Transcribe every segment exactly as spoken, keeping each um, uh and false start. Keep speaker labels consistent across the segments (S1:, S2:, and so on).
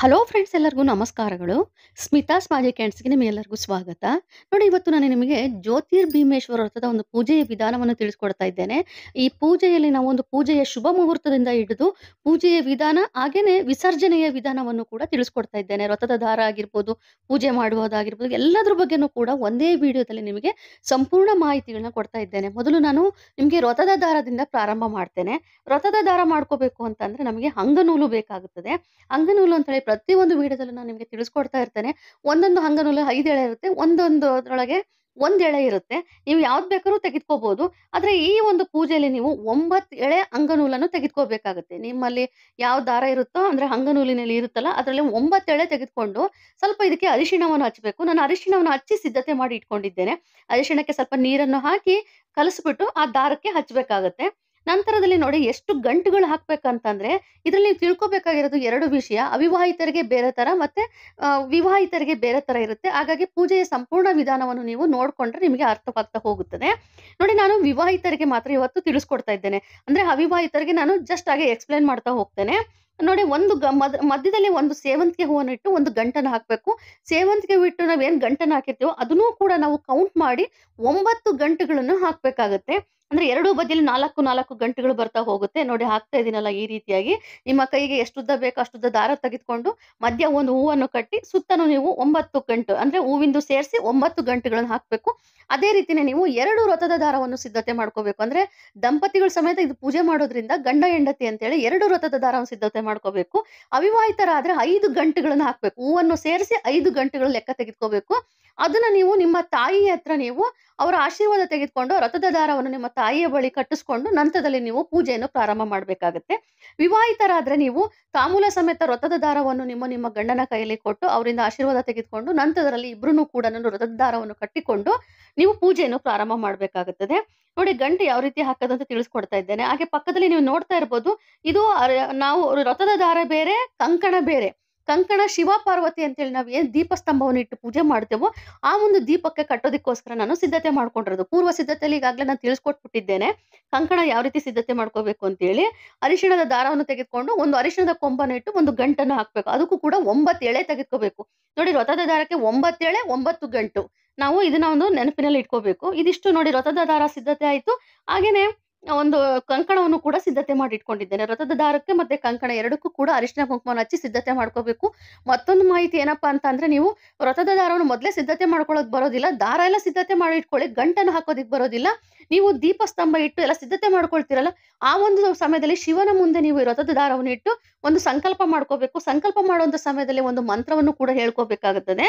S1: Hello friends ಎಲ್ಲರಿಗೂ ನಮಸ್ಕಾರಗಳು. Smitha's magic ಹ್ಯಾಂಡ್ಸ್‌ಗೆ ನಿಮಗೆಲ್ಲರಿಗೂ ಸ್ವಾಗತ. ನೋಡಿ ಇವತ್ತು ನಾನು ನಿಮಗೆ ಜ್ಯೋತಿರ್ಭೀಮೇಶ್ವರ ವ್ರತದ ಒಂದು ಪೂಜೆಯ ವಿಧಾನವನ್ನು ತಿಳಿಸ್ಕೊಡ್ತಾ ಇದ್ದೇನೆ. ಈ ಪೂಜೆಯಲ್ಲಿ ನಾವು ಒಂದು ಪೂಜೆಯ ಶುಭ ಮುಹೂರ್ತದಿಂದ ಹಿಡಿದು ಪೂಜೆಯ ವಿಧಾನ ಹಾಗೇನೆ ವಿಸರ್ಜನೆಯ ವಿಧಾನವನ್ನು ಕೂಡ ತಿಳಿಸ್ಕೊಡ್ತಾ ಇದ್ದೇನೆ. ವ್ರತದ ದಾರ ಆಗಿರ್ಬೋದು, ಪೂಜೆ ಮಾಡುವುದಾಗಿರ್ಬೋದು ಎಲ್ಲದ್ರ ಬಗ್ಗೆನೂ ಕೂಡ ಒಂದೇ ವಿಡಿಯೋದಲ್ಲಿ ನಿಮಗೆ ಸಂಪೂರ್ಣ ಮಾಹಿತಿಗಳನ್ನ ಕೊಡ್ತಾ ಇದ್ದೇನೆ. ಮೊದಲು ನಾನು ನಿಮಗೆ ವ್ರತದ ದಾರದಿಂದ ಪ್ರಾರಂಭ ಮಾಡ್ತೇನೆ. ವ್ರತದ ದಾರ ಮಾಡ್ಕೋಬೇಕು ಅಂತಂದ್ರೆ ನಮಗೆ ಹಂಗನೂಲು ಬೇಕಾಗುತ್ತದೆ. ಅಂಗನೂಲು ಅಂತ ಹೇಳಿ ಪ್ರತಿಯೊಂದು ವಿಡಿಯೋದಲ್ಲೂ ನಾನು ನಿಮಗೆ ತಿಳಿಸ್ಕೊಡ್ತಾ ಇರ್ತೇನೆ. ಒಂದೊಂದು ಅಂಗನೂಲು ಐದು ಎಳೆ ಇರುತ್ತೆ. ಒಂದೊಂದು ಅದ್ರೊಳಗೆ ಒಂದು ಎಳೆ ಇರುತ್ತೆ. ನೀವು ಯಾವ್ದು ಬೇಕಾದ್ರೂ ತೆಗೆದುಕೋಬಹುದು. ಆದ್ರೆ ಈ ಒಂದು ಪೂಜೆಯಲ್ಲಿ ನೀವು ಒಂಬತ್ತು ಎಳೆ ಅಂಗನೂಲನ್ನು ತೆಗೆದುಕೋಬೇಕಾಗುತ್ತೆ. ನಿಮ್ಮಲ್ಲಿ ಯಾವ ದಾರ ಇರುತ್ತೋ ಅಂದ್ರೆ ಅಂಗನೂಲಿನಲ್ಲಿ ಇರುತ್ತಲ್ಲ ಅದರಲ್ಲಿ ಒಂಬತ್ತು ಎಳೆ ತೆಗೆದುಕೊಂಡು ಸ್ವಲ್ಪ ಇದಕ್ಕೆ ಅರಿಶಿಣವನ್ನು ಹಚ್ಚಬೇಕು. ನಾನು ಅರಿಶಿಣವನ್ನು ಹಚ್ಚಿ ಸಿದ್ಧತೆ ಮಾಡಿ ಇಟ್ಕೊಂಡಿದ್ದೇನೆ. ಅರಿಶಿಣಕ್ಕೆ ಸ್ವಲ್ಪ ನೀರನ್ನು ಹಾಕಿ ಕಲಸ್ಬಿಟ್ಟು ಆ ದಾರಕ್ಕೆ ಹಚ್ಚಬೇಕಾಗತ್ತೆ. ನಂತರದಲ್ಲಿ ನೋಡಿ ಎಷ್ಟು ಗಂಟುಗಳು ಹಾಕ್ಬೇಕಂತಂದ್ರೆ ಇದ್ರಲ್ಲಿ ನೀವು ತಿಳ್ಕೊಬೇಕಾಗಿರೋದು ಎರಡು ವಿಷಯ. ಅವಿವಾಹಿತರಿಗೆ ಬೇರೆ ತರ ಮತ್ತೆ ಆ, ವಿವಾಹಿತರಿಗೆ ಬೇರೆ ತರ ಇರುತ್ತೆ. ಹಾಗಾಗಿ ಪೂಜೆಯ ಸಂಪೂರ್ಣ ವಿಧಾನವನ್ನು ನೀವು ನೋಡ್ಕೊಂಡ್ರೆ ನಿಮಗೆ ಅರ್ಥವಾಗ್ತಾ ಹೋಗುತ್ತದೆ. ನೋಡಿ ನಾನು ವಿವಾಹಿತರಿಗೆ ಮಾತ್ರ ಇವತ್ತು ತಿಳಿಸ್ಕೊಡ್ತಾ ಇದ್ದೇನೆ. ಅಂದ್ರೆ ಅವಿವಾಹಿತರಿಗೆ ನಾನು ಜಸ್ಟ್ ಹಾಗೆ ಎಕ್ಸ್ಪ್ಲೈನ್ ಮಾಡ್ತಾ ಹೋಗ್ತೇನೆ. ನೋಡಿ ಒಂದು ಗ ಮದ್ ಮಧ್ಯದಲ್ಲಿ ಒಂದು ಸೇವಂತಿಗೆ ಹೂವನ್ನು ಇಟ್ಟು ಒಂದು ಗಂಟನ್ನು ಹಾಕ್ಬೇಕು. ಸೇವಂತಿಗೆ ಹೂ ಇಟ್ಟು ನಾವೇನ್ ಗಂಟನ್ನು ಹಾಕಿರ್ತೀವೋ ಅದನ್ನೂ ಕೂಡ ನಾವು ಕೌಂಟ್ ಮಾಡಿ ಒಂಬತ್ತು ಗಂಟುಗಳನ್ನು ಹಾಕ್ಬೇಕಾಗತ್ತೆ. ಅಂದ್ರೆ ಎರಡೂ ಬದಿಯಲ್ಲಿ ನಾಲ್ಕು ನಾಲ್ಕು ಗಂಟುಗಳು ಬರ್ತಾ ಹೋಗುತ್ತೆ. ನೋಡಿ ಹಾಕ್ತಾ ಇದೀನಲ್ಲ ಈ ರೀತಿಯಾಗಿ ನಿಮ್ಮ ಕೈಗೆ ಎಷ್ಟು ಉದ್ದ ಬೇಕೋ ಅಷ್ಟು ಉದ್ದ ದಾರ ತೆಗೆದುಕೊಂಡು ಮಧ್ಯ ಒಂದು ಹೂವನ್ನು ಕಟ್ಟಿ ಸುತ್ತಲೂ ನೀವು ಒಂಬತ್ತು ಗಂಟು ಅಂದ್ರೆ ಹೂವಿಂದು ಸೇರಿಸಿ ಒಂಬತ್ತು ಗಂಟುಗಳನ್ನು ಹಾಕ್ಬೇಕು. ಅದೇ ರೀತಿನೇ ನೀವು ಎರಡು ವ್ರತದ ದಾರವನ್ನು ಸಿದ್ಧತೆ ಮಾಡ್ಕೋಬೇಕು. ಅಂದ್ರೆ ದಂಪತಿಗಳ ಸಮೇತ ಇದು ಪೂಜೆ ಮಾಡೋದ್ರಿಂದ ಗಂಡ ಹೆಂಡತಿ ಅಂತೇಳಿ ಎರಡು ವ್ರತದ ದಾರವನ್ನು ಸಿದ್ಧತೆ ಮಾಡ್ಕೋಬೇಕು. ಅವಿವಾಹಿತರಾದ್ರೆ ಐದು ಗಂಟುಗಳನ್ನು ಹಾಕ್ಬೇಕು. ಹೂವನ್ನು ಸೇರಿಸಿ ಐದು ಗಂಟುಗಳು ಲೆಕ್ಕ ತೆಗೆದುಕೋಬೇಕು. ಅದನ್ನ ನೀವು ನಿಮ್ಮ ತಾಯಿ ಹತ್ರ ನೀವು ಅವರ ಆಶೀರ್ವಾದ ತೆಗೆದುಕೊಂಡು ವ್ರತದ ದಾರವನ್ನು ನಿಮ್ಮ ತಾಯಿಯ ಬಳಿ ಕಟ್ಟಿಸ್ಕೊಂಡು ನಂತರದಲ್ಲಿ ನೀವು ಪೂಜೆಯನ್ನು ಪ್ರಾರಂಭ ಮಾಡಬೇಕಾಗುತ್ತೆ. ವಿವಾಹಿತರಾದ್ರೆ ನೀವು ತಾಂಬೂಲ ಸಮೇತ ವ್ರತದ ದಾರವನ್ನು ನಿಮ್ಮ ನಿಮ್ಮ ಗಂಡನ ಕೈಯಲ್ಲಿ ಕೊಟ್ಟು ಅವರಿಂದ ಆಶೀರ್ವಾದ ತೆಗೆದುಕೊಂಡು ನಂತರದಲ್ಲಿ ಇಬ್ರು ಕೂಡ ವ್ರತದ ದಾರವನ್ನು ಕಟ್ಟಿಕೊಂಡು ನೀವು ಪೂಜೆಯನ್ನು ಪ್ರಾರಂಭ ಮಾಡಬೇಕಾಗುತ್ತದೆ. ನೋಡಿ ಗಂಟು ಯಾವ ರೀತಿ ಹಾಕೋದಂತ ತಿಳಿಸ್ಕೊಡ್ತಾ ಇದ್ದೇನೆ. ಹಾಗೆ ಪಕ್ಕದಲ್ಲಿ ನೀವು ನೋಡ್ತಾ ಇರ್ಬೋದು ಇದು ಅರ- ನಾವು ವ್ರತದ ದಾರ ಬೇರೆ, ಕಂಕಣ ಬೇರೆ. ಕಂಕಣ ಶಿವ ಪಾರ್ವತಿ ಅಂತೇಳಿ ನಾವು ಏನ್ ದೀಪಸ್ತಂಭವನ್ನು ಇಟ್ಟು ಪೂಜೆ ಮಾಡ್ತೇವೋ ಆ ಒಂದು ದೀಪಕ್ಕೆ ಕಟ್ಟೋದಕ್ಕೋಸ್ಕರ ನಾನು ಸಿದ್ಧತೆ ಮಾಡ್ಕೊಂಡಿರೋದು. ಪೂರ್ವ ಸಿದ್ಧತೆಯಲ್ಲಿ ಈಗಾಗಲೇ ನಾನು ತಿಳಿಸ್ಕೊಟ್ಬಿಟ್ಟಿದ್ದೇನೆ ಕಂಕಣ ಯಾವ ರೀತಿ ಸಿದ್ಧತೆ ಮಾಡ್ಕೋಬೇಕು ಅಂತ ಹೇಳಿ. ಅರಿಶಿಣದ ದಾರವನ್ನು ತೆಗೆದುಕೊಂಡು ಒಂದು ಅರಿಶಿಣದ ಕೊಂಬನ್ನು ಇಟ್ಟು ಒಂದು ಗಂಟನ್ನು ಹಾಕ್ಬೇಕು. ಅದಕ್ಕೂ ಕೂಡ ಒಂಬತ್ತು ಎಳೆ ತೆಗೆದುಕೋಬೇಕು. ನೋಡಿ ವ್ರತದ ದಾರಕ್ಕೆ ಒಂಬತ್ತು ಎಳೆ ಒಂಬತ್ತು ಗಂಟು. ನಾವು ಇದನ್ನ ಒಂದು ನೆನಪಿನಲ್ಲಿ ಇಟ್ಕೋಬೇಕು. ಇದಿಷ್ಟು ನೋಡಿ ವ್ರತದ ದಾರ ಸಿದ್ಧತೆ ಆಯ್ತು. ಹಾಗೇನೆ ಒಂದು ಕಂಕಣವನ್ನು ಕೂಡ ಸಿದ್ಧತೆ ಮಾಡಿ ಇಟ್ಕೊಂಡಿದ್ದೇನೆ. ವ್ರತದ ದಾರಕ್ಕೆ ಮತ್ತೆ ಕಂಕಣ ಎರಡಕ್ಕೂ ಕೂಡ ಅರಿಶಿನ ಕುಂಕುಮವನ್ನು ಹಚ್ಚಿ ಸಿದ್ಧತೆ ಮಾಡ್ಕೋಬೇಕು. ಮತ್ತೊಂದು ಮಾಹಿತಿ ಏನಪ್ಪಾ ಅಂತ ಅಂದ್ರೆ ನೀವು ವ್ರತದ ದಾರವನ್ನು ಮೊದಲೇ ಸಿದ್ಧತೆ ಮಾಡ್ಕೊಳ್ಳೋಕ್ ಬರೋದಿಲ್ಲ. ದಾರ ಎಲ್ಲ ಸಿದ್ಧತೆ ಮಾಡಿ ಇಟ್ಕೊಳ್ಳಿ, ಗಂಟನ್ನು ಹಾಕೋದಿಕ್ ಬರೋದಿಲ್ಲ. ನೀವು ದೀಪಸ್ತಂಭ ಇಟ್ಟು ಎಲ್ಲ ಸಿದ್ಧತೆ ಮಾಡ್ಕೊಳ್ತೀರಲ್ಲ ಆ ಒಂದು ಸಮಯದಲ್ಲಿ ಶಿವನ ಮುಂದೆ ನೀವು ಈ ವ್ರತದ ದಾರವನ್ನು ಇಟ್ಟು ಒಂದು ಸಂಕಲ್ಪ ಮಾಡ್ಕೋಬೇಕು. ಸಂಕಲ್ಪ ಮಾಡುವಂತ ಸಮಯದಲ್ಲಿ ಒಂದು ಮಂತ್ರವನ್ನು ಕೂಡ ಹೇಳ್ಕೋಬೇಕಾಗುತ್ತದೆ.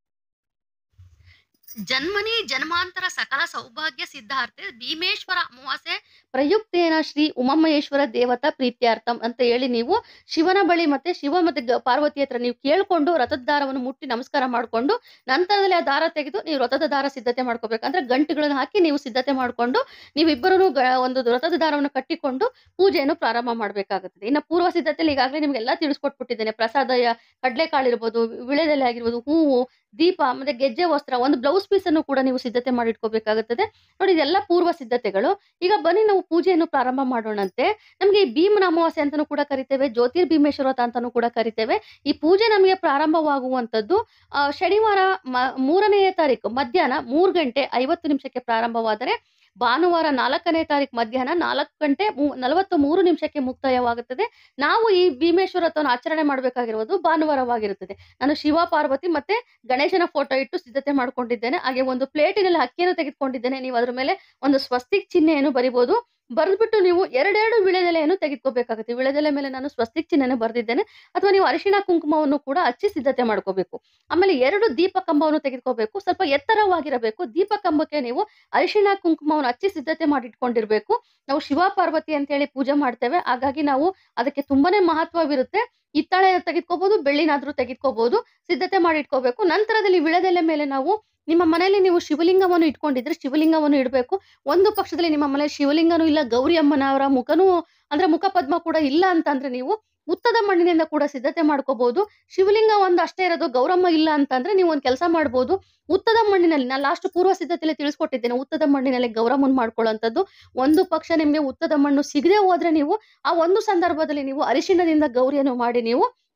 S1: ಜನ್ಮನಿ ಜನ್ಮಾಂತರ ಸಕಲ ಸೌಭಾಗ್ಯ ಸಿದ್ಧಾರ್ಥೆ ಭೀಮೇಶ್ವರ ಅಮಾವಾಸ್ಯೆ ಪ್ರಯುಕ್ತೇನ ಶ್ರೀ ಉಮಮಹೇಶ್ವರ ದೇವತಾ ಪ್ರೀತ್ಯಾರ್ಥಂ ಅಂತ ಹೇಳಿ ನೀವು ಶಿವನ ಬಳಿ ಮತ್ತೆ ಶಿವ ಮತ್ತೆ ಗ- ಪಾರ್ವತಿ ಹತ್ರ ನೀವು ಕೇಳ್ಕೊಂಡು ವ್ರತದ ದಾರವನ್ನು ಮುಟ್ಟಿ ನಮಸ್ಕಾರ ಮಾಡ್ಕೊಂಡು ನಂತರದಲ್ಲಿ ಆ ದಾರ ತೆಗೆದು ನೀವು ವ್ರತದ ದಾರ ಸಿದ್ಧತೆ ಮಾಡ್ಕೋಬೇಕು. ಅಂದ್ರೆ ಗಂಟುಗಳನ್ನು ಹಾಕಿ ನೀವು ಸಿದ್ಧತೆ ಮಾಡ್ಕೊಂಡು ನೀವಿಬ್ಬರೂ ಒಂದು ವ್ರತದ ದಾರವನ್ನು ಕಟ್ಟಿಕೊಂಡು ಪೂಜೆಯನ್ನು ಪ್ರಾರಂಭ ಮಾಡಬೇಕಾಗುತ್ತದೆ. ಇನ್ನು ಪೂರ್ವ ಸಿದ್ಧತೆಯಲ್ಲಿ ಈಗಾಗಲೇ ನಿಮ್ಗೆಲ್ಲ ತಿಳಿಸ್ಕೊಟ್ಬಿಟ್ಟಿದ್ದೇನೆ. ಪ್ರಸಾದ ಯ- ಕಡ್ಲೆಕಾಳು ಇರ್ಬೋದು, ವಿಳೆದೆಲೆ ಆಗಿರ್ಬೋದು, ಹೂವು, ದೀಪ ಮತ್ತೆ ಗೆಜ್ಜೆ ವಸ್ತ್ರ, ಒಂದು ಬ್ಲೌಸ್ ಪೀಸ್ ಅನ್ನು ಕೂಡ ನೀವು ಸಿದ್ಧತೆ ಮಾಡಿ ಇಟ್ಕೋಬೇಕಾಗುತ್ತದೆ. ನೋಡಿ ಇದೆಲ್ಲ ಪೂರ್ವ ಸಿದ್ಧತೆಗಳು. ಈಗ ಬನ್ನಿ ನಾವು ಪೂಜೆಯನ್ನು ಪ್ರಾರಂಭ ಮಾಡೋಣಂತೆ. ನಮ್ಗೆ ಈ ಭೀಮನ ಅಮಾವಾಸ್ಯೆ ಅಂತಾನೂ ಕೂಡ ಕರಿತೇವೆ, ಜ್ಯೋತಿರ್ಭೀಮೇಶ್ವರ ವ್ರತ ಅಂತಾನೂ ಕೂಡ ಕರಿತೇವೆ. ಈ ಪೂಜೆ ನಮಗೆ ಪ್ರಾರಂಭವಾಗುವಂತದ್ದು ಆ, ಶನಿವಾರ ಮ- ಮೂರನೆಯ ತಾರೀಕು ಮಧ್ಯಾಹ್ನ ಮೂರು ಗಂಟೆ ಐವತ್ತು ನಿಮಿಷಕ್ಕೆ ಪ್ರಾರಂಭವಾದರೆ ಭಾನುವಾರ ನಾಲ್ಕನೇ ತಾರೀಕು ಮಧ್ಯಾಹ್ನ ನಾಲ್ಕು ಗಂಟೆ ಮೂ- ನಲವತ್ತು ಮೂರು ನಿಮಿಷಕ್ಕೆ ಮುಕ್ತಾಯವಾಗುತ್ತದೆ. ನಾವು ಈ ಭೀಮೇಶ್ವರ ವ್ರತವನ್ನು ಆಚರಣೆ ಮಾಡಬೇಕಾಗಿರುವುದು ಭಾನುವಾರವಾಗಿರುತ್ತದೆ. ನಾನು ಶಿವ ಪಾರ್ವತಿ ಮತ್ತೆ ಗಣೇಶನ ಫೋಟೋ ಇಟ್ಟು ಸಿದ್ಧತೆ ಮಾಡ್ಕೊಂಡಿದ್ದೇನೆ. ಹಾಗೆ ಒಂದು ಪ್ಲೇಟಿನಲ್ಲಿ ಅಕ್ಕಿಯನ್ನು ತೆಗೆದುಕೊಂಡಿದ್ದೇನೆ. ನೀವು ಅದ್ರ ಮೇಲೆ ಒಂದು ಸ್ವಸ್ತಿಕ್ ಚಿಹ್ನೆಯನ್ನು ಬರಿಬಹುದು. ಬರೆದ್ಬಿಟ್ಟು ನೀವು ಎರಡೆರಡು ವಿಳೆದೆಲೆಯನ್ನು ತೆಗೆದುಕೋಬೇಕಾಗುತ್ತೆ. ವಿಳೆದೆಲೆ ಮೇಲೆ ನಾನು ಸ್ವಸ್ತಿಕ್ ಚಿಹ್ನೆಯನ್ನು ಬರೆದಿದ್ದೇನೆ. ಅಥವಾ ನೀವು ಅರಿಶಿಣ ಕುಂಕುಮವನ್ನು ಕೂಡ ಹಚ್ಚಿ ಸಿದ್ಧತೆ ಮಾಡ್ಕೋಬೇಕು. ಆಮೇಲೆ ಎರಡು ದೀಪ ಕಂಬವನ್ನು ತೆಗೆದುಕೋಬೇಕು. ಸ್ವಲ್ಪ ಎತ್ತರವಾಗಿರಬೇಕು. ದೀಪ ಕಂಬಕ್ಕೆ ನೀವು ಅರಿಶಿಣ ಕುಂಕುಮವನ್ನು ಹಚ್ಚಿ ಸಿದ್ಧತೆ ಮಾಡಿ ಇಟ್ಕೊಂಡಿರ್ಬೇಕು. ನಾವು ಶಿವ ಪಾರ್ವತಿ ಅಂತ ಹೇಳಿ ಪೂಜೆ ಮಾಡ್ತೇವೆ. ಹಾಗಾಗಿ ನಾವು ಅದಕ್ಕೆ ತುಂಬಾನೇ ಮಹತ್ವವಿರುತ್ತೆ. ಹಿತ್ತಾಳೆ ತೆಗೆದುಕೋಬಹುದು, ಬೆಳ್ಳಿನಾದ್ರೂ ತೆಗೆದುಕೋಬಹುದು. ಸಿದ್ಧತೆ ಮಾಡಿ ಇಟ್ಕೋಬೇಕು. ನಂತರದಲ್ಲಿ ವಿಳೆದೆಲೆ ಮೇಲೆ ನಾವು ನಿಮ್ಮ ಮನೆಯಲ್ಲಿ ನೀವು ಶಿವಲಿಂಗವನ್ನು ಇಟ್ಕೊಂಡಿದ್ರೆ ಶಿವಲಿಂಗವನ್ನು ಇಡಬೇಕು. ಒಂದು ಪಕ್ಷದಲ್ಲಿ ನಿಮ್ಮ ಮನೆಯಲ್ಲಿ ಶಿವಲಿಂಗನೂ ಇಲ್ಲ, ಗೌರಿ ಅಮ್ಮನವರ ಮುಖನೂ ಅಂದ್ರೆ ಮುಖ ಪದ್ಮ ಕೂಡ ಇಲ್ಲ ಅಂತಂದ್ರೆ ನೀವು ಉತ್ತದ ಮಣ್ಣಿನಿಂದ ಕೂಡ ಸಿದ್ಧತೆ ಮಾಡ್ಕೋಬಹುದು. ಶಿವಲಿಂಗ ಒಂದು ಅಷ್ಟೇ ಇರೋದು, ಗೌರಮ್ಮ ಇಲ್ಲ ಅಂತಂದ್ರೆ ನೀವು ಒಂದು ಕೆಲಸ ಮಾಡ್ಬೋದು. ಉತ್ತದ ಮಣ್ಣಿನಲ್ಲಿ ನಾನು ಲಾಸ್ಟ್ ಪೂರ್ವ ಸಿದ್ಧತೆಯಲ್ಲಿ ತಿಳಿಸ್ಕೊಟ್ಟಿದ್ದೇನೆ. ಉತ್ತದ ಮಣ್ಣಿನಲ್ಲಿ ಗೌರಮ್ಮನ್ ಮಾಡ್ಕೊಳ್ಳುವಂಥದ್ದು. ಒಂದು ಪಕ್ಷ ನಿಮ್ಗೆ ಉತ್ತದ ಮಣ್ಣು ಸಿಗದೆ ಹೋದ್ರೆ ನೀವು ಆ ಒಂದು ಸಂದರ್ಭದಲ್ಲಿ ನೀವು ಅರಿಶಿಣದಿಂದ ಗೌರಿಯನ್ನು ಮಾಡಿ ನೀವು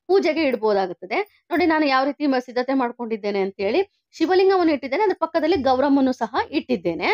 S1: ಪೂಜೆಗೆ ಇಡ್ಬೋದಾಗುತ್ತದೆ. ನೋಡಿ ನಾನು ಯಾವ ರೀತಿ ಮ ಸಿದ್ಧತೆ ಮಾಡ್ಕೊಂಡಿದ್ದೇನೆ ಅಂತೇಳಿ. ಶಿವಲಿಂಗವನ್ನು ಇಟ್ಟಿದ್ದೇನೆ. ಅದ್ರ ಪಕ್ಕದಲ್ಲಿ ಗೌರಮ್ಮನ್ನು ಸಹ ಇಟ್ಟಿದ್ದೇನೆ.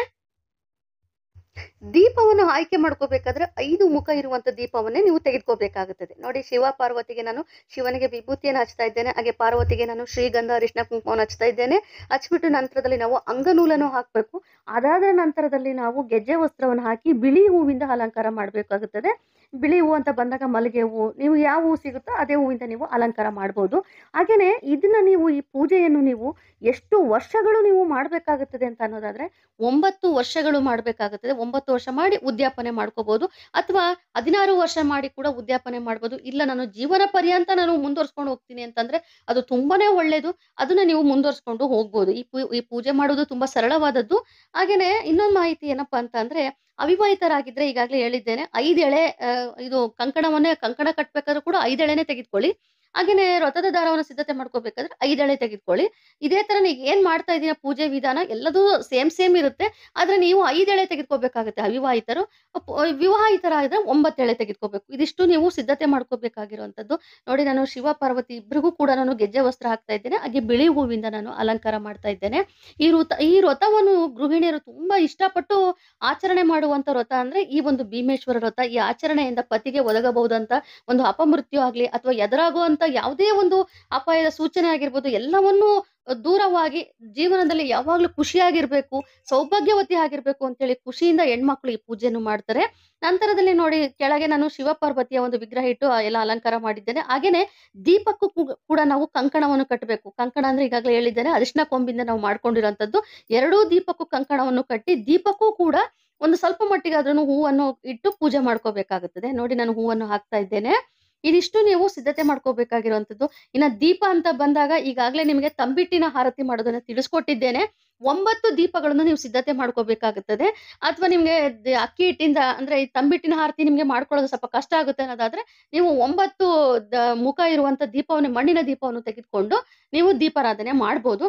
S1: ದೀಪವನ್ನು ಆಯ್ಕೆ ಮಾಡ್ಕೋಬೇಕಾದ್ರೆ ಐದು ಮುಖ ಇರುವಂತ ದೀಪವನ್ನೇ ನೀವು ತೆಗೆದುಕೋಬೇಕಾಗುತ್ತದೆ. ನೋಡಿ ಶಿವ ಪಾರ್ವತಿಗೆ ನಾನು ಶಿವನಿಗೆ ವಿಭೂತಿಯನ್ನು ಹಚ್ತಾ ಇದ್ದೇನೆ. ಹಾಗೆ ಪಾರ್ವತಿಗೆ ನಾನು ಶ್ರೀಗಂಧ, ಅರಿಶಿನ, ಕುಂಕುಮವನ್ನು ಹಚ್ತಾ ಇದ್ದೇನೆ. ಹಚ್ಬಿಟ್ಟು ನಂತರದಲ್ಲಿ ನಾವು ಅಂಗನೂಲನ್ನು ಹಾಕಬೇಕು. ಅದಾದ ನಂತರದಲ್ಲಿ ನಾವು ಗೆಜ್ಜೆ ವಸ್ತ್ರವನ್ನು ಹಾಕಿ ಬಿಳಿ ಹೂವಿಂದ ಅಲಂಕಾರ ಮಾಡಬೇಕಾಗುತ್ತದೆ. ಬಿಳಿ ಹೂವು ಅಂತ ಬಂದಾಗ ಮಲ್ಲಿಗೆ ಹೂವು, ನೀವು ಯಾವ ಹೂವು ಸಿಗುತ್ತೋ ಅದೇ ಹೂವಿಂದ ನೀವು ಅಲಂಕಾರ ಮಾಡ್ಬೋದು. ಹಾಗೇನೆ ಇದನ್ನ ನೀವು ಈ ಪೂಜೆಯನ್ನು ನೀವು ಎಷ್ಟು ವರ್ಷಗಳು ನೀವು ಮಾಡಬೇಕಾಗುತ್ತದೆ ಅಂತ ಅನ್ನೋದಾದ್ರೆ ಒಂಬತ್ತು ವರ್ಷಗಳು ಮಾಡಬೇಕಾಗುತ್ತದೆ. ಒಂಬತ್ತು ವರ್ಷ ಮಾಡಿ ಉದ್ಯಾಪನೆ ಮಾಡ್ಕೋಬಹುದು. ಅಥವಾ ಹದಿನಾರು ವರ್ಷ ಮಾಡಿ ಕೂಡ ಉದ್ಯಾಪನೆ ಮಾಡ್ಬೋದು. ಇಲ್ಲ ನಾನು ಜೀವನ ಪರ್ಯಂತ ನಾನು ಮುಂದುವರ್ಸ್ಕೊಂಡು ಹೋಗ್ತೀನಿ ಅಂತಂದ್ರೆ ಅದು ತುಂಬಾನೇ ಒಳ್ಳೇದು. ಅದನ್ನ ನೀವು ಮುಂದುವರ್ಸ್ಕೊಂಡು ಹೋಗ್ಬೋದು. ಈ ಪೂ ಈ ಪೂಜೆ ಮಾಡೋದು ತುಂಬಾ ಸರಳವಾದದ್ದು. ಹಾಗೇನೆ ಇನ್ನೊಂದು ಮಾಹಿತಿ ಏನಪ್ಪಾ ಅಂತ ಅಂದ್ರೆ ಅವಿವಾಹಿತರಾಗಿದ್ರೆ ಈಗಾಗಲೇ ಹೇಳಿದ್ದೇನೆ ಐದು ಎಳೆ ಆ, ಇದು ಕಂಕಣವನ್ನೇ ಕಂಕಣ ಕಟ್ಬೇಕಾದ್ರೂ ಕೂಡ ಐದು ಎಳೆನೇ ತೆಗೆದುಕೊಳ್ಳಿ. ಹಾಗೇನೆ ವ್ರತದ ದಾರವನ್ನು ಸಿದ್ಧತೆ ಮಾಡ್ಕೋಬೇಕಾದ್ರೆ ಐದು ಎಳೆ ತೆಗೆದುಕೊಳ್ಳಿ. ಇದೇ ತರ ನೀವು ಏನ್ ಮಾಡ್ತಾ ಇದೀನ ಪೂಜೆ ವಿಧಾನ ಎಲ್ಲದೂ ಸೇಮ್ ಸೇಮ್ ಇರುತ್ತೆ. ಆದ್ರೆ ನೀವು ಐದು ಎಳೆ ತೆಗೆದುಕೋಬೇಕಾಗುತ್ತೆ ಅವಿವಾಹಿತರು. ಅಪ್- ವಿವಾಹಿತರಾದ್ರೆ ಒಂಬತ್ತು ಎಳೆ ತೆಗೆದುಕೋಬೇಕು. ಇದಿಷ್ಟು ನೀವು ಸಿದ್ಧತೆ ಮಾಡ್ಕೋಬೇಕಾಗಿರುವಂತದ್ದು. ನೋಡಿ ನಾನು ಶಿವ ಪಾರ್ವತಿ ಇಬ್ಬರಿಗೂ ಕೂಡ ನಾನು ಗೆಜ್ಜೆ ವಸ್ತ್ರ ಹಾಕ್ತಾ ಇದ್ದೇನೆ. ಹಾಗೆ ಬಿಳಿ ಹೂವಿಂದ ನಾನು ಅಲಂಕಾರ ಮಾಡ್ತಾ ಇದ್ದೇನೆ. ಈ ವೃತ ಈ ವ್ರತವನ್ನು ಗೃಹಿಣಿಯರು ತುಂಬಾ ಇಷ್ಟಪಟ್ಟು ಆಚರಣೆ ಮಾಡುವಂತ ವ್ರತ ಅಂದ್ರೆ ಈ ಒಂದು ಭೀಮೇಶ್ವರ ವ್ರತ. ಈ ಆಚರಣೆಯಿಂದ ಪತಿಗೆ ಒದಗಬಹುದಂತ ಒಂದು ಅಪಮೃತ್ಯು ಆಗ್ಲಿ ಅಥವಾ ಎದುರಾಗುವಂತ ಯಾವುದೇ ಒಂದು ಅಪಾಯದ ಸೂಚನೆ ಆಗಿರ್ಬೋದು ಎಲ್ಲವನ್ನೂ ದೂರವಾಗಿ ಜೀವನದಲ್ಲಿ ಯಾವಾಗ್ಲೂ ಖುಷಿಯಾಗಿರ್ಬೇಕು, ಸೌಭಾಗ್ಯವತಿ ಆಗಿರ್ಬೇಕು ಅಂತೇಳಿ ಖುಷಿಯಿಂದ ಹೆಣ್ಮಕ್ಳು ಈ ಪೂಜೆಯನ್ನು ಮಾಡ್ತಾರೆ. ನಂತರದಲ್ಲಿ ನೋಡಿ ಕೆಳಗೆ ನಾನು ಶಿವ ಪಾರ್ವತಿಯ ಒಂದು ವಿಗ್ರಹ ಇಟ್ಟು ಆ ಎಲ್ಲ ಅಲಂಕಾರ ಮಾಡಿದ್ದೇನೆ. ಹಾಗೇನೆ ದೀಪಕ್ಕೂ ಕೂ- ಕೂಡ ನಾವು ಕಂಕಣವನ್ನು ಕಟ್ಟಬೇಕು. ಕಂಕಣ ಅಂದ್ರೆ ಈಗಾಗಲೇ ಹೇಳಿದ್ದೇನೆ ಅರಿಶಿನ ಕೊಂಬಿಂದ ನಾವು ಮಾಡ್ಕೊಂಡಿರೋಂಥದ್ದು. ಎರಡೂ ದೀಪಕ್ಕೂ ಕಂಕಣವನ್ನು ಕಟ್ಟಿ ದೀಪಕ್ಕೂ ಕೂಡ ಒಂದು ಸ್ವಲ್ಪ ಮಟ್ಟಿಗಾದ್ರೂ ಹೂವನ್ನು ಇಟ್ಟು ಪೂಜೆ ಮಾಡ್ಕೋಬೇಕಾಗುತ್ತದೆ. ನೋಡಿ ನಾನು ಹೂವನ್ನು ಹಾಕ್ತಾ ಇದ್ದೇನೆ. ಇದಿಷ್ಟು ನೀವು ಸಿದ್ಧತೆ ಮಾಡ್ಕೋಬೇಕಾಗಿರುವಂತದ್ದು. ಇನ್ನ ದೀಪ ಅಂತ ಬಂದಾಗ ಈಗಾಗಲೇ ನಿಮಗೆ ತಂಬಿಟ್ಟಿನ ಆರತಿ ಮಾಡೋದನ್ನ ತಿಳಿಸ್ಕೊಟ್ಟಿದ್ದೇನೆ. ಒಂಬತ್ತು ದೀಪಗಳನ್ನು ನೀವು ಸಿದ್ಧತೆ ಮಾಡ್ಕೋಬೇಕಾಗುತ್ತದೆ. ಅಥವಾ ನಿಮ್ಗೆ ದ- ಅಕ್ಕಿ ಹಿಟ್ಟಿಂದ ಅಂದ್ರೆ ಈ ತಂಬಿಟ್ಟಿನ ಆರತಿ ನಿಮ್ಗೆ ಮಾಡ್ಕೊಳ್ಳೋದು ಸ್ವಲ್ಪ ಕಷ್ಟ ಆಗುತ್ತೆ ಅನ್ನೋದಾದ್ರೆ ನೀವು ಒಂಬತ್ತು ದ ಮುಖ ಇರುವಂತ ದೀಪವನ್ನು ಮಣ್ಣಿನ ದೀಪವನ್ನು ತೆಗೆದುಕೊಂಡು ನೀವು ದೀಪಾರಾಧನೆ ಮಾಡ್ಬೋದು.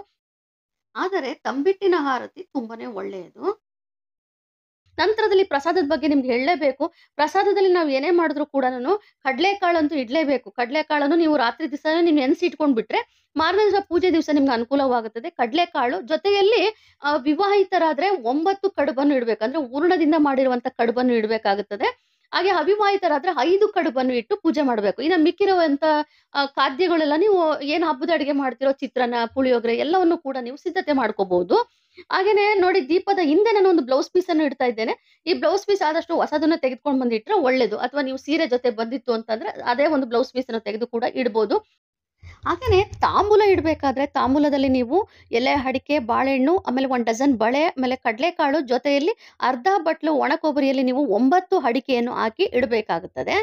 S1: ಆದರೆ ತಂಬಿಟ್ಟಿನ ಆರತಿ ತುಂಬಾನೇ ಒಳ್ಳೆಯದು. ನಂತರದಲ್ಲಿ ಪ್ರಸಾದದ ಬಗ್ಗೆ ನಿಮ್ಗೆ ಹೇಳಲೇಬೇಕು. ಪ್ರಸಾದದಲ್ಲಿ ನಾವು ಏನೇ ಮಾಡಿದ್ರು ಕೂಡನು ಕಡ್ಲೆಕಾಳಂತೂ ಇಡ್ಲೇಬೇಕು. ಕಡ್ಲೆಕಾಳನ್ನು ನೀವು ರಾತ್ರಿ ದಿವಸನೇ ನೀವು ನೆನೆಸಿ ಇಟ್ಕೊಂಡ್ಬಿಟ್ರೆ ಮಾರನೇ ದಿವಸ ಪೂಜೆ ದಿವಸ ನಿಮ್ಗೆ ಅನುಕೂಲವಾಗುತ್ತದೆ. ಕಡ್ಲೆಕಾಳು ಜೊತೆಯಲ್ಲಿ ಆ, ವಿವಾಹಿತರಾದ್ರೆ ಒಂಬತ್ತು ಕಡುಬನ್ನು ಇಡ್ಬೇಕು. ಅಂದ್ರೆ ಹೂರ್ಣದಿಂದ ಮಾಡಿರುವಂತ ಕಡುಬನ್ನು ಇಡಬೇಕಾಗುತ್ತದೆ. ಹಾಗೆ ಅವಿವಾಹಿತರಾದ್ರೆ ಐದು ಕಡುಬನ್ನು ಇಟ್ಟು ಪೂಜೆ ಮಾಡಬೇಕು. ಇನ್ನು ಮಿಕ್ಕಿರುವಂತ ಆ, ಖಾದ್ಯಗಳೆಲ್ಲ ನೀವು ಏನು ಹಬ್ಬದ ಅಡಿಗೆ ಮಾಡ್ತಿರೋ ಚಿತ್ರಾನ್ನ, ಪುಳಿಯೋಗರೆ ಎಲ್ಲವನ್ನು ಕೂಡ ನೀವು ಸಿದ್ಧತೆ ಮಾಡ್ಕೋಬಹುದು. ಹಾಗೇನೆ ನೋಡಿ ದೀಪದ ಹಿಂದೆ ನಾನು ಒಂದು ಬ್ಲೌಸ್ ಪೀಸ್ ಅನ್ನು ಇಡ್ತಾ ಇದ್ದೇನೆ. ಈ ಬ್ಲೌಸ್ ಪೀಸ್ ಆದಷ್ಟು ಹೊಸದನ್ನ ತೆಗೆದುಕೊಂಡು ಬಂದಿಟ್ರೆ ಒಳ್ಳೇದು. ಅಥವಾ ನೀವು ಸೀರೆ ಜೊತೆ ಬಂದಿತ್ತು ಅಂತಂದ್ರೆ ಅದೇ ಒಂದು ಬ್ಲೌಸ್ ಪೀಸ್ ಅನ್ನು ತೆಗೆದು ಕೂಡ ಇಡ್ಬೋದು. ಹಾಗೇನೆ ತಾಂಬೂಲ ಇಡಬೇಕಾದ್ರೆ ತಾಂಬೂಲದಲ್ಲಿ ನೀವು ಎಲೆ ಅಡಿಕೆ, ಬಾಳೆಹಣ್ಣು, ಆಮೇಲೆ ಒಂದು ಡಜನ್ ಬಳೆ, ಆಮೇಲೆ ಕಡಲೆಕಾಳು ಜೊತೆಯಲ್ಲಿ ಅರ್ಧ ಬಟ್ಲು ಒಣ ಕೊಬ್ಬರಿಯಲ್ಲಿ ನೀವು ಒಂಬತ್ತು ಅಡಿಕೆಯನ್ನು ಹಾಕಿ ಇಡಬೇಕಾಗುತ್ತದೆ.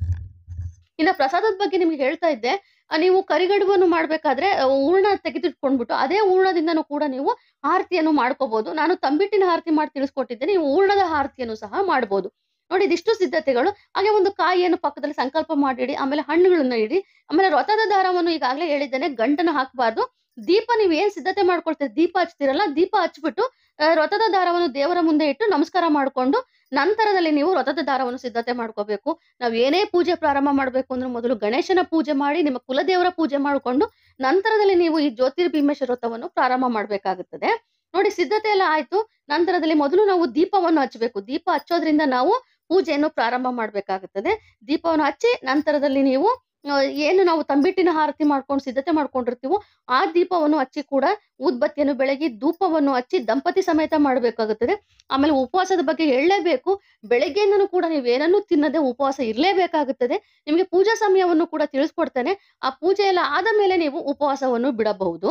S1: ಇನ್ನ ಪ್ರಸಾದದ ಬಗ್ಗೆ ನಿಮ್ಗೆ ಹೇಳ್ತಾ ಇದ್ದೆ. ಆ, ನೀವು ಕರಿಗಡುಬನ್ನು ಮಾಡ್ಬೇಕಾದ್ರೆ ಆ, ಹೂರ್ಣ ತೆಗೆದಿಟ್ಕೊಂಡ್ಬಿಟ್ಟು ಅದೇ ಹೂರ್ಣದಿಂದನೂ ಕೂಡ ನೀವು ಆರತಿಯನ್ನು ಮಾಡ್ಕೋಬಹುದು. ನಾನು ತಂಬಿಟ್ಟಿನ ಆರತಿ ಮಾಡಿ ತಿಳಿಸ್ಕೊಟ್ಟಿದ್ದೇನೆ. ನೀವು ಹೂರ್ಣದ ಆರತಿಯನ್ನು ಸಹ ಮಾಡ್ಬೋದು. ನೋಡಿ ಇದಿಷ್ಟು ಸಿದ್ಧತೆಗಳು. ಹಾಗೆ ಒಂದು ಕಾಯಿಯನ್ನು ಪಕ್ಕದಲ್ಲಿ ಸಂಕಲ್ಪ ಮಾಡಿಡಿ. ಆಮೇಲೆ ಹಣ್ಣುಗಳನ್ನ ಇಡಿ. ಆಮೇಲೆ ವ್ರತದ ದಾರವನ್ನು ಈಗಾಗಲೇ ಹೇಳಿದ್ದೇನೆ ಗಂಟನ್ನ ಹಾಕಬಾರ್ದು. ದೀಪ ನೀವು ಏನ್ ಸಿದ್ಧತೆ ಮಾಡ್ಕೊಳ್ತೀರಿ ದೀಪ ಹಚ್ತಿರಲ್ಲ ದೀಪ ಹಚ್ಬಿಟ್ಟು ಆ, ವ್ರತದ ದಾರವನ್ನು ದೇವರ ಮುಂದೆ ಇಟ್ಟು ನಮಸ್ಕಾರ ಮಾಡ್ಕೊಂಡು ನಂತರದಲ್ಲಿ ನೀವು ವ್ರತದ ದಾರವನ್ನು ಸಿದ್ಧತೆ ಮಾಡ್ಕೋಬೇಕು. ನಾವ್ ಏನೇ ಪೂಜೆ ಪ್ರಾರಂಭ ಮಾಡ್ಬೇಕು ಅಂದ್ರೆ ಮೊದಲು ಗಣೇಶನ ಪೂಜೆ ಮಾಡಿ ನಿಮ್ಮ ಕುಲದೇವರ ಪೂಜೆ ಮಾಡ್ಕೊಂಡು ನಂತರದಲ್ಲಿ ನೀವು ಈ ಜ್ಯೋತಿರ್ಭೀಮೇಶ್ವರ ವ್ರತವನ್ನು ಪ್ರಾರಂಭ ಮಾಡ್ಬೇಕಾಗುತ್ತದೆ. ನೋಡಿ ಸಿದ್ಧತೆ ಎಲ್ಲ ಆಯ್ತು. ನಂತರದಲ್ಲಿ ಮೊದಲು ನಾವು ದೀಪವನ್ನು ಹಚ್ಚಬೇಕು. ದೀಪ ಹಚ್ಚೋದ್ರಿಂದ ನಾವು ಪೂಜೆಯನ್ನು ಪ್ರಾರಂಭ ಮಾಡ್ಬೇಕಾಗುತ್ತದೆ. ದೀಪವನ್ನು ಹಚ್ಚಿ ನಂತರದಲ್ಲಿ ನೀವು ಆ, ಏನು ನಾವು ತಂಬಿಟ್ಟಿನ ಆರತಿ ಮಾಡ್ಕೊಂಡು ಸಿದ್ಧತೆ ಮಾಡ್ಕೊಂಡಿರ್ತೀವೋ ಆ ದೀಪವನ್ನು ಹಚ್ಚಿ ಕೂಡ ಊದ್ಬತ್ತಿಯನ್ನು ಬೆಳಗಿ ಧೂಪವನ್ನು ಹಚ್ಚಿ ದಂಪತಿ ಸಮೇತ ಮಾಡಬೇಕಾಗುತ್ತದೆ. ಆಮೇಲೆ ಉಪವಾಸದ ಬಗ್ಗೆ ಹೇಳಲೇಬೇಕು. ಬೆಳಗ್ಗೆಯಿಂದನೂ ಕೂಡ ನೀವು ಏನನ್ನೂ ತಿನ್ನದೆ ಉಪವಾಸ ಇರಲೇಬೇಕಾಗುತ್ತದೆ. ನಿಮಗೆ ಪೂಜಾ ಸಮಯವನ್ನು ಕೂಡ ತಿಳಿಸ್ಕೊಡ್ತೇನೆ. ಆ ಪೂಜೆ ಎಲ್ಲ ಆದ ಮೇಲೆ ನೀವು ಉಪವಾಸವನ್ನು ಬಿಡಬಹುದು.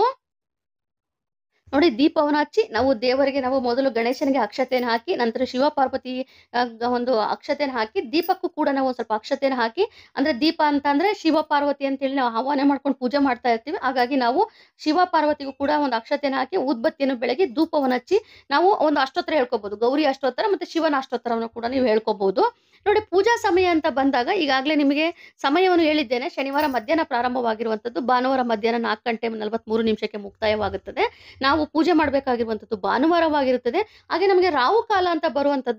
S1: ನೋಡಿ ದೀಪವನ್ನು ಹಚ್ಚಿ ನಾವು ದೇವರಿಗೆ ನಾವು ಮೊದಲು ಗಣೇಶನಿಗೆ ಅಕ್ಷತೆಯನ್ನು ಹಾಕಿ ನಂತರ ಶಿವ ಪಾರ್ವತಿ ಆ, ಗ- ಒಂದು ಅಕ್ಷತೆಯನ್ನು ಹಾಕಿ ದೀಪಕ್ಕೂ ಕೂಡ ನಾವು ಒಂದ್ ಸ್ವಲ್ಪ ಅಕ್ಷತೆಯನ್ನು ಹಾಕಿ ಅಂದ್ರೆ ದೀಪ ಅಂತ ಅಂದ್ರೆ ಶಿವ ಪಾರ್ವತಿ ಅಂತೇಳಿ ನಾವು ಆಹ್ವಾನ ಮಾಡ್ಕೊಂಡು ಪೂಜೆ ಮಾಡ್ತಾ ಇರ್ತೀವಿ. ಹಾಗಾಗಿ ನಾವು ಶಿವ ಪಾರ್ವತಿಗೂ ಕೂಡ ಒಂದು ಅಕ್ಷತೆಯನ್ನು ಹಾಕಿ ಊದ್ಬತ್ತಿಯನ್ನು ಬೆಳಗಿ ಧೂಪವನ್ನು ಹಚ್ಚಿ ನಾವು ಒಂದು ಅಷ್ಟೋತ್ತರ ಹೇಳ್ಕೊಬಹುದು. ಗೌರಿ ಅಷ್ಟೋತ್ತರ ಮತ್ತೆ ಶಿವನ ಅಷ್ಟೋತ್ತರವನ್ನು ಕೂಡ ನೀವು ಹೇಳ್ಕೋಬಹುದು. ನೋಡಿ ಪೂಜಾ ಸಮಯ ಅಂತ ಬಂದಾಗ ಈಗಾಗಲೇ ನಿಮಗೆ ಸಮಯವನ್ನು ಹೇಳಿದ್ದೇನೆ. ಶನಿವಾರ ಮಧ್ಯಾಹ್ನ ಪ್ರಾರಂಭವಾಗಿರುವಂತದ್ದು ಭಾನುವಾರ ಮಧ್ಯಾಹ್ನ ನಾಲ್ಕು ಗಂಟೆ ನಲವತ್ಮೂರು ನಿಮಿಷಕ್ಕೆ ಮುಕ್ತಾಯವಾಗುತ್ತದೆ. ನಾವು ಪೂಜೆ ಮಾಡಬೇಕಾಗಿರುವಂತದ್ದು ಭಾನುವಾರವಾಗಿರುತ್ತದೆ. ಹಾಗೆ ನಮಗೆ ರಾಹು ಕಾಲ ಅಂತ ಬರುವಂತದ್ದು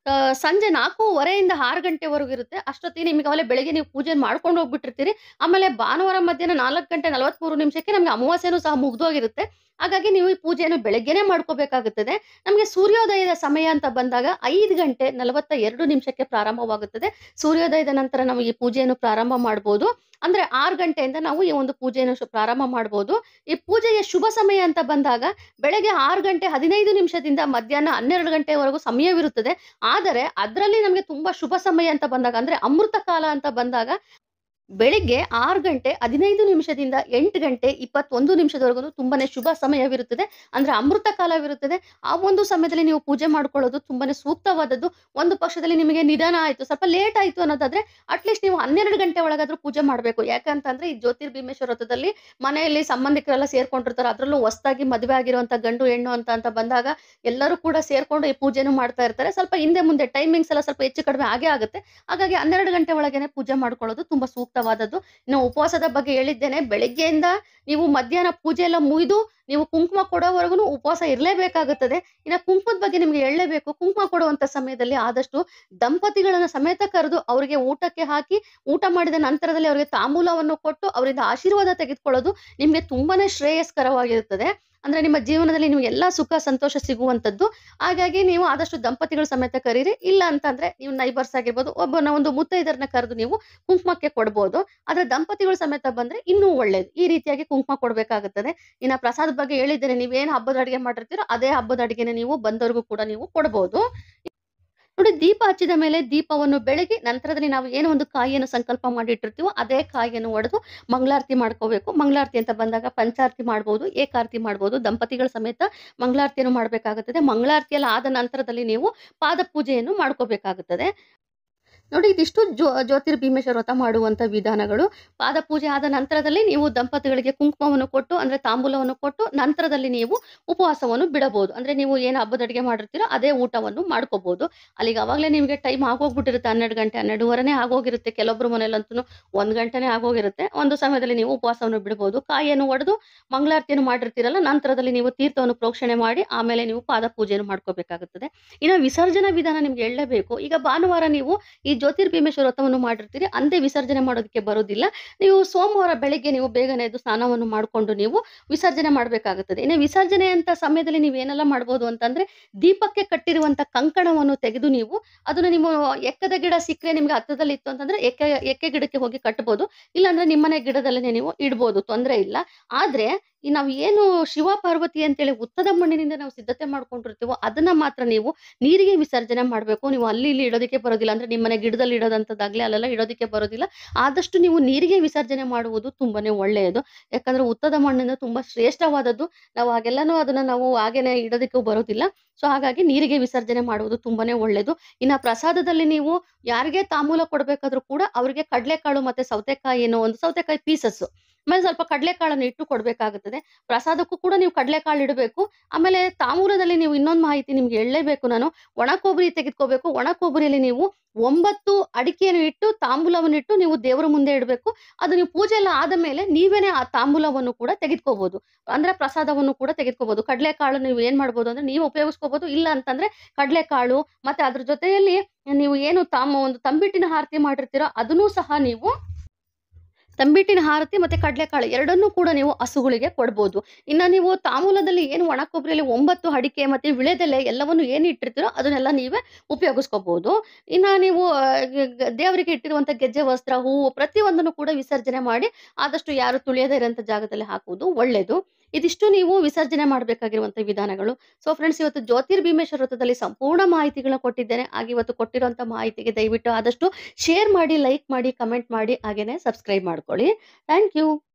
S1: ಆ, ಸಂಜೆ ನಾಲ್ಕೂವರೆಯಿಂದ ಆರು ಗಂಟೆವರೆಗೂ ಇರುತ್ತೆ. ಅಷ್ಟೊತ್ತಿಗೆ ನಿಮಗೆ ಆಮೇಲೆ ಬೆಳಿಗ್ಗೆ ನೀವು ಪೂಜೆಯನ್ನು ಮಾಡ್ಕೊಂಡು ಹೋಗ್ಬಿಟ್ಟಿರ್ತೀರಿ. ಆಮೇಲೆ ಭಾನುವಾರ ಮಧ್ಯಾಹ್ನ ನಾಲ್ಕು ಗಂಟೆ ನಲವತ್ಮೂರು ನಿಮಿಷಕ್ಕೆ ನಮಗೆ ಅಮಾವಾಸ್ಯೆನೂ ಸಹ ಮುಗ್ದೋಗಿರುತ್ತೆ. ಹಾಗಾಗಿ ನೀವು ಈ ಪೂಜೆಯನ್ನು ಬೆಳಗ್ಗೆನೇ ಮಾಡ್ಕೋಬೇಕಾಗುತ್ತದೆ. ನಮಗೆ ಸೂರ್ಯೋದಯದ ಸಮಯ ಅಂತ ಬಂದಾಗ ಐದು ಗಂಟೆ ನಲವತ್ತ ಎರಡು ನಿಮಿಷಕ್ಕೆ ಪ್ರಾರಂಭವಾಗುತ್ತದೆ. ಸೂರ್ಯೋದಯದ ನಂತರ ನಾವು ಈ ಪೂಜೆಯನ್ನು ಪ್ರಾರಂಭ ಮಾಡ್ಬೋದು. ಅಂದ್ರೆ ಆರು ಗಂಟೆಯಿಂದ ನಾವು ಈ ಒಂದು ಪೂಜೆಯನ್ನು ಶು ಪ್ರಾರಂಭ ಮಾಡ್ಬೋದು. ಈ ಪೂಜೆಯ ಶುಭ ಸಮಯ ಅಂತ ಬಂದಾಗ ಬೆಳಗ್ಗೆ ಆರು ಗಂಟೆ ಹದಿನೈದು ನಿಮಿಷದಿಂದ ಮಧ್ಯಾಹ್ನ ಹನ್ನೆರಡು ಗಂಟೆವರೆಗೂ ಸಮಯವಿರುತ್ತದೆ. ಆದರೆ ಅದರಲ್ಲಿ ನಮಗೆ ತುಂಬಾ ಶುಭ ಸಮಯ ಅಂತ ಬಂದಾಗ ಅಂದ್ರೆ ಅಮೃತ ಕಾಲ ಅಂತ ಬಂದಾಗ ಬೆಳಿಗ್ಗೆ ಆರು ಗಂಟೆ ಹದಿನೈದು ನಿಮಿಷದಿಂದ ಎಂಟು ಗಂಟೆ ಇಪ್ಪತ್ತೊಂದು ನಿಮಿಷದವರೆಗೂ ತುಂಬಾನೇ ಶುಭ ಸಮಯವಿರುತ್ತದೆ. ಅಂದ್ರೆ ಅಮೃತ ಕಾಲವಿರುತ್ತದೆ. ಆ ಒಂದು ಸಮಯದಲ್ಲಿ ನೀವು ಪೂಜೆ ಮಾಡ್ಕೊಳ್ಳೋದು ತುಂಬಾನೇ ಸೂಕ್ತವಾದದ್ದು. ಒಂದು ಪಕ್ಷದಲ್ಲಿ ನಿಮಗೆ ನಿಧಾನ ಆಯ್ತು, ಸ್ವಲ್ಪ ಲೇಟ್ ಆಯ್ತು ಅನ್ನೋದಾದ್ರೆ ಅಟ್ಲೀಸ್ಟ್ ನೀವು ಹನ್ನೆರಡು ಗಂಟೆ ಒಳಗಾದ್ರೂ ಪೂಜೆ ಮಾಡಬೇಕು. ಯಾಕಂತಂದ್ರೆ ಈ ಜ್ಯೋತಿರ್ಭೀಮೇಶ್ವರ ವ್ರತದಲ್ಲಿ ಮನೆಯಲ್ಲಿ ಸಂಬಂಧಿಕರೆಲ್ಲ ಸೇರ್ಕೊಂಡಿರ್ತಾರೆ. ಅದರಲ್ಲೂ ಹೊಸದಾಗಿ ಮದುವೆ ಆಗಿರುವಂತ ಗಂಡು ಹೆಣ್ಣು ಅಂತ ಅಂತ ಬಂದಾಗ ಎಲ್ಲರೂ ಕೂಡ ಸೇರ್ಕೊಂಡು ಈ ಪೂಜೆನೂ ಮಾಡ್ತಾ ಇರ್ತಾರೆ. ಸ್ವಲ್ಪ ಹಿಂದೆ ಮುಂದೆ ಟೈಮಿಂಗ್ಸ್ ಎಲ್ಲ ಸ್ವಲ್ಪ ಹೆಚ್ಚು ಕಡಿಮೆ ಆಗೇ ಆಗುತ್ತೆ. ಹಾಗಾಗಿ ಹನ್ನೆರಡು ಗಂಟೆ ಒಳಗೇನೆ ಪೂಜೆ ಮಾಡ್ಕೊಳ್ಳೋದು ತುಂಬಾ ಸೂಕ್ತವಾದದ್ದು. ಇನ್ನು ಉಪವಾಸದ ಬಗ್ಗೆ ಹೇಳಿದ್ದೇನೆ. ಬೆಳಿಗ್ಗೆಯಿಂದ ನೀವು ಮಧ್ಯಾಹ್ನ ಪೂಜೆ ಎಲ್ಲ ಮುಗಿದು ನೀವು ಕುಂಕುಮ ಕೊಡೋವರೆಗೂ ಉಪವಾಸ ಇರಲೇಬೇಕಾಗುತ್ತದೆ. ಇನ್ನು ಕುಂಕುಮದ ಬಗ್ಗೆ ನಿಮ್ಗೆ ಹೇಳಲೇಬೇಕು. ಕುಂಕುಮ ಕೊಡುವಂತ ಸಮಯದಲ್ಲಿ ಆದಷ್ಟು ದಂಪತಿಗಳನ್ನ ಸಮೇತ ಕರೆದು ಅವರಿಗೆ ಊಟಕ್ಕೆ ಹಾಕಿ, ಊಟ ಮಾಡಿದ ನಂತರದಲ್ಲಿ ಅವರಿಗೆ ತಾಂಬೂಲವನ್ನು ಕೊಟ್ಟು ಅವರಿಂದ ಆಶೀರ್ವಾದ ತೆಗೆದುಕೊಳ್ಳೋದು ನಿಮ್ಗೆ ತುಂಬಾನೇ ಶ್ರೇಯಸ್ಕರವಾಗಿರುತ್ತದೆ. ಅಂದ್ರೆ ನಿಮ್ಮ ಜೀವನದಲ್ಲಿ ನೀವು ಎಲ್ಲಾ ಸುಖ ಸಂತೋಷ ಸಿಗುವಂತದ್ದು. ಹಾಗಾಗಿ ನೀವು ಆದಷ್ಟು ದಂಪತಿಗಳ ಸಮೇತ ಕರೀರಿ. ಇಲ್ಲ ಅಂತಂದ್ರೆ ನೀವು ನೈಬರ್ಸ್ ಆಗಿರ್ಬೋದು, ಒಬ್ಬನ ಒಂದು ಮುತ್ತೈದರನ್ನ ಕರೆದು ನೀವು ಕುಂಕುಮಕ್ಕೆ ಕೊಡ್ಬೋದು. ಆದ್ರೆ ದಂಪತಿಗಳ ಸಮೇತ ಬಂದ್ರೆ ಇನ್ನೂ ಒಳ್ಳೇದು. ಈ ರೀತಿಯಾಗಿ ಕುಂಕುಮ ಕೊಡ್ಬೇಕಾಗುತ್ತದೆ. ಇನ್ನ ಪ್ರಸಾದದ ಬಗ್ಗೆ ಹೇಳಿದ್ದೇನೆ. ನೀವೇನು ಹಬ್ಬದ ಅಡಿಗೆ ಮಾಡಿರ್ತೀರೋ ಅದೇ ಹಬ್ಬದ ಅಡಿಗೆನೆ ನೀವು ಬಂದವ್ರಿಗೂ ಕೂಡ ನೀವು ಕೊಡ್ಬೋದು. ನೋಡಿ, ದೀಪ ಹಚ್ಚಿದ ಮೇಲೆ ದೀಪವನ್ನು ಬೆಳಗಿ ನಂತರದಲ್ಲಿ ನಾವು ಏನೋ ಒಂದು ಕಾಯಿಯನ್ನು ಸಂಕಲ್ಪ ಮಾಡಿಟ್ಟಿರ್ತೀವೋ ಅದೇ ಕಾಯಿಯನ್ನು ಒಡೆದು ಮಂಗಳಾರತಿ ಮಾಡ್ಕೋಬೇಕು. ಮಂಗಳಾರತಿ ಅಂತ ಬಂದಾಗ ಪಂಚಾರತಿ ಮಾಡ್ಬೋದು, ಏಕಾರತಿ ಮಾಡ್ಬೋದು. ದಂಪತಿಗಳ ಸಮೇತ ಮಂಗಳಾರತಿಯನ್ನು ಮಾಡಬೇಕಾಗುತ್ತದೆ. ಮಂಗಳಾರತಿ ಎಲ್ಲ ಆದ ನಂತರದಲ್ಲಿ ನೀವು ಪಾದ ಪೂಜೆಯನ್ನು ಮಾಡ್ಕೋಬೇಕಾಗುತ್ತದೆ. ನೋಡಿ, ಇದಿಷ್ಟು ಜ್ಯೋ ಜ್ಯೋತಿರ್ಭೀಮೇಶ್ವರ ವ್ರತ ಮಾಡುವಂತ ವಿಧಾನಗಳು. ಪಾದ ಪೂಜೆ ಆದ ನಂತರದಲ್ಲಿ ನೀವು ದಂಪತಿಗಳಿಗೆ ಕುಂಕುಮವನ್ನು ಕೊಟ್ಟು ಅಂದ್ರೆ ತಾಂಬೂಲವನ್ನು ಕೊಟ್ಟು ನಂತರದಲ್ಲಿ ನೀವು ಉಪವಾಸವನ್ನು ಬಿಡಬಹುದು. ಅಂದ್ರೆ ನೀವು ಏನು ಹಬ್ಬದ ಅಡಿಗೆ ಮಾಡಿರ್ತೀರೋ ಅದೇ ಊಟವನ್ನು ಮಾಡ್ಕೋಬಹುದು. ಅಲ್ಲಿಗೆ ಅವಾಗಲೇ ನಿಮಗೆ ಟೈಮ್ ಆಗೋಗ್ಬಿಟ್ಟಿರುತ್ತೆ. ಹನ್ನೆರಡು ಗಂಟೆ ಹನ್ನೆರಡುವರೆನೇ ಆಗೋಗಿರುತ್ತೆ. ಕೆಲವೊಬ್ರು ಮನೇಲಂತೂ ಒಂದ್ ಗಂಟೆನೇ ಆಗೋಗಿರುತ್ತೆ. ಒಂದು ಸಮಯದಲ್ಲಿ ನೀವು ಉಪವಾಸವನ್ನು ಬಿಡಬಹುದು. ಕಾಯಿಯನ್ನು ಒಡೆದು ಮಂಗಳಾರತಿಯನ್ನು ಮಾಡಿರ್ತೀರಲ್ಲ, ನಂತರದಲ್ಲಿ ನೀವು ತೀರ್ಥವನ್ನು ಪ್ರೋಕ್ಷಣೆ ಮಾಡಿ ಆಮೇಲೆ ನೀವು ಪಾದ ಪೂಜೆಯನ್ನು ಮಾಡ್ಕೋಬೇಕಾಗುತ್ತದೆ. ಇನ್ನು ವಿಸರ್ಜನಾ ವಿಧಾನ ನಿಮ್ಗೆ ಹೇಳಲೇಬೇಕು. ಈಗ ಭಾನುವಾರ ನೀವು ಈ ಜ್ಯೋತಿರ್ಭೀಮೇಶ್ವರ ವ್ರತವನ್ನು ಮಾಡಿರ್ತೀರಿ, ಅಂದೇ ವಿಸರ್ಜನೆ ಮಾಡೋದಕ್ಕೆ ಬರೋದಿಲ್ಲ. ನೀವು ಸೋಮವಾರ ಬೆಳಿಗ್ಗೆ ನೀವು ಬೇಗನೆ ಎದ್ದು ಸ್ನಾನವನ್ನು ಮಾಡಿಕೊಂಡು ನೀವು ವಿಸರ್ಜನೆ ಮಾಡಬೇಕಾಗುತ್ತದೆ. ಇನ್ನು ವಿಸರ್ಜನೆ ಅಂತ ಸಮಯದಲ್ಲಿ ನೀವು ಏನೆಲ್ಲ ಮಾಡ್ಬೋದು ಅಂತಂದ್ರೆ, ದೀಪಕ್ಕೆ ಕಟ್ಟಿರುವಂತ ಕಂಕಣವನ್ನು ತೆಗೆದು ನೀವು ಅದನ್ನ ನಿಮ್ಮ ಎಕ್ಕದ ಗಿಡ ಸಿಕ್ಕರೆ ನಿಮ್ಗೆ ಹತ್ತದಲ್ಲಿ ಇತ್ತು ಅಂತಂದ್ರೆ ಎಕ್ಕೆ ಎಕ್ಕೆ ಗಿಡಕ್ಕೆ ಹೋಗಿ ಕಟ್ಬೋದು. ಇಲ್ಲಾಂದ್ರೆ ನಿಮ್ಮನೆ ಗಿಡದಲ್ಲೇ ನೀವು ಇಡ್ಬೋದು, ತೊಂದರೆ ಇಲ್ಲ. ಆದ್ರೆ ಈ ನಾವು ಏನು ಶಿವ ಪಾರ್ವತಿ ಅಂತೇಳಿ ಉತ್ತದ ಮಣ್ಣಿನಿಂದ ನಾವು ಸಿದ್ಧತೆ ಮಾಡ್ಕೊಂಡಿರ್ತೀವೋ ಅದನ್ನ ಮಾತ್ರ ನೀವು ನೀರಿಗೆ ವಿಸರ್ಜನೆ ಮಾಡಬೇಕು. ನೀವು ಅಲ್ಲಿ ಇಲ್ಲಿ ಇಡೋದಕ್ಕೆ ಬರೋದಿಲ್ಲ. ಅಂದ್ರೆ ನಿಮ್ಮನೆ ಗಿಡದಲ್ಲಿ ಇಡೋದಂಥದ್ದಾಗ್ಲಿ ಅಲ್ಲೆಲ್ಲ ಇಡೋದಕ್ಕೆ ಬರೋದಿಲ್ಲ. ಆದಷ್ಟು ನೀವು ನೀರಿಗೆ ವಿಸರ್ಜನೆ ಮಾಡುವುದು ತುಂಬಾನೇ ಒಳ್ಳೆಯದು. ಯಾಕಂದ್ರೆ ಉತ್ತದ ಮಣ್ಣಿನ ತುಂಬಾ ಶ್ರೇಷ್ಠವಾದದ್ದು. ನಾವು ಹಾಗೆಲ್ಲಾನು ಅದನ್ನ ನಾವು ಹಾಗೇನೆ ಇಡೋದಕ್ಕೂ ಬರೋದಿಲ್ಲ. ಸೊ ಹಾಗಾಗಿ ನೀರಿಗೆ ವಿಸರ್ಜನೆ ಮಾಡುವುದು ತುಂಬಾನೇ ಒಳ್ಳೇದು. ಇನ್ನ ಪ್ರಸಾದದಲ್ಲಿ ನೀವು ಯಾರಿಗೆ ತಾಂಬೂಲ ಕೊಡ್ಬೇಕಾದ್ರೂ ಕೂಡ ಅವರಿಗೆ ಕಡಲೆಕಾಳು ಮತ್ತೆ ಸೌತೆಕಾಯಿ ಏನೋ ಒಂದು ಸೌತೆಕಾಯಿ ಪೀಸಸ್ ಆಮೇಲೆ ಸ್ವಲ್ಪ ಕಡಲೆಕಾಳನ್ನು ಇಟ್ಟು ಕೊಡ್ಬೇಕಾಗುತ್ತದೆ. ಪ್ರಸಾದಕ್ಕೂ ಕೂಡ ನೀವು ಕಡಲೆಕಾಳು ಇಡಬೇಕು. ಆಮೇಲೆ ತಾಂಬೂಲದಲ್ಲಿ ನೀವು ಇನ್ನೊಂದು ಮಾಹಿತಿ ನಿಮ್ಗೆ ಹೇಳಲೇಬೇಕು ನಾನು. ಒಣ ಕೊಬ್ಬರಿ ತೆಗೆದುಕೋಬೇಕು. ಒಣ ಕೊಬ್ಬರಿಯಲ್ಲಿ ನೀವು ಒಂಬತ್ತು ಅಡಿಕೆಯನ್ನು ಇಟ್ಟು ತಾಂಬೂಲವನ್ನು ಇಟ್ಟು ನೀವು ದೇವರ ಮುಂದೆ ಇಡಬೇಕು. ಅದು ನೀವು ಪೂಜೆ ಎಲ್ಲ ಆದ ಮೇಲೆ ನೀವೇನೆ ಆ ತಾಂಬೂಲವನ್ನು ಕೂಡ ತೆಗೆದುಕೋಬಹುದು. ಅಂದ್ರೆ ಪ್ರಸಾದವನ್ನು ಕೂಡ ತೆಗೆದುಕೋಬಹುದು. ಕಡಲೆಕಾಳು ನೀವು ಏನ್ ಮಾಡ್ಬೋದು ಅಂದ್ರೆ ನೀವು ಉಪಯೋಗಿಸ್ಕೋಬಹುದು. ಇಲ್ಲ ಅಂತಂದ್ರೆ ಕಡಲೆಕಾಳು ಮತ್ತೆ ಅದ್ರ ಜೊತೆಯಲ್ಲಿ ನೀವು ಏನು ತಾಮ ಒಂದು ತಂಬಿಟ್ಟಿನ ಆರತಿ ಮಾಡಿರ್ತೀರೋ ಅದನ್ನೂ ಸಹ ನೀವು ತಂಬಿಟ್ಟಿನ ಆರತಿ ಮತ್ತೆ ಕಡಲೆಕಾಳು ಎರಡನ್ನೂ ಕೂಡ ನೀವು ಹಸುಗಳಿಗೆ ಕೊಡ್ಬೋದು. ಇನ್ನ ನೀವು ತಾಂಬೂಲದಲ್ಲಿ ಏನು ಒಣ ಕೊಬ್ಬರಿಯಲ್ಲಿ ಒಂಬತ್ತು ಅಡಿಕೆ ಮತ್ತೆ ವಿಳೆದೆಲೆ ಎಲ್ಲವನ್ನು ಏನು ಇಟ್ಟಿರ್ತೀರೋ ಅದನ್ನೆಲ್ಲ ನೀವೇ ಉಪಯೋಗಿಸ್ಕೋಬಹುದು. ಇನ್ನ ನೀವು ಆ, ಗ- ಗ- ದೇವರಿಗೆ ಇಟ್ಟಿರುವಂತ ಗೆಜ್ಜೆ ವಸ್ತ್ರ, ಹೂವು ಪ್ರತಿಯೊಂದನ್ನು ಕೂಡ ವಿಸರ್ಜನೆ ಮಾಡಿ ಆದಷ್ಟು ಯಾರು ತುಳಿಯದೇ ಇರೋಂಥ ಜಾಗದಲ್ಲಿ ಹಾಕುವುದು ಒಳ್ಳೇದು. ಇದಿಷ್ಟು ನೀವು ವಿಸರ್ಜನೆ ಮಾಡಬೇಕಾಗಿರುವಂತ ವಿಧಾನಗಳು. ಸೊ ಫ್ರೆಂಡ್ಸ್, ಇವತ್ತು ಜ್ಯೋತಿರ್ಭೀಮೇಶ್ವರ ವ್ರತದಲ್ಲಿ ಸಂಪೂರ್ಣ ಮಾಹಿತಿಗಳನ್ನ ಕೊಟ್ಟಿದ್ದೇನೆ. ಹಾಗೆ ಇವತ್ತು ಕೊಟ್ಟಿರುವಂತ ಮಾಹಿತಿಗೆ ದಯವಿಟ್ಟು ಆದಷ್ಟು ಶೇರ್ ಮಾಡಿ, ಲೈಕ್ ಮಾಡಿ, ಕಮೆಂಟ್ ಮಾಡಿ, ಹಾಗೇನೆ ಸಬ್ಸ್ಕ್ರೈಬ್ ಮಾಡ್ಕೊಳ್ಳಿ. Thank you.